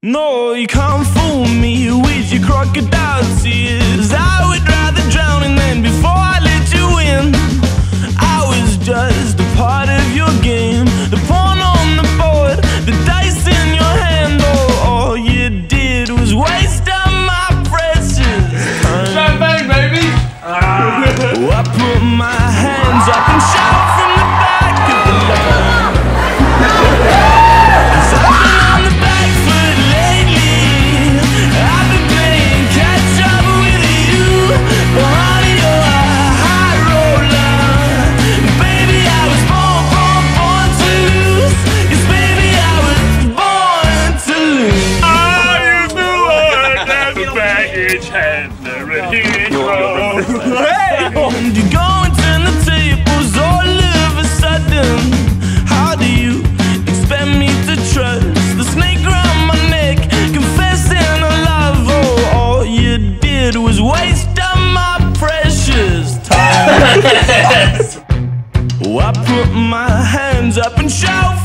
No, you can't fool me with your crocodile tears. I would rather drown in them before I let you in. I was just a part of your game, the pawn on the board, the dice in your hand. Oh, all you did was waste up my precious time. Champagne, baby! Oh, I put my hands up and shout from the back of the line. 'Cause I've been on the back foot lately. I've been playing catch up with you. But honey, you're a high roller. Baby, I was born to lose. 'Cause baby, I was born to lose. I used to work as a baggage handler at Heathrow. And you go and turn the tables all of a sudden. How do you expect me to trust the snake around my neck, confessing a love? Oh, all you did was waste up my precious time. Oh, I put my hands up and shout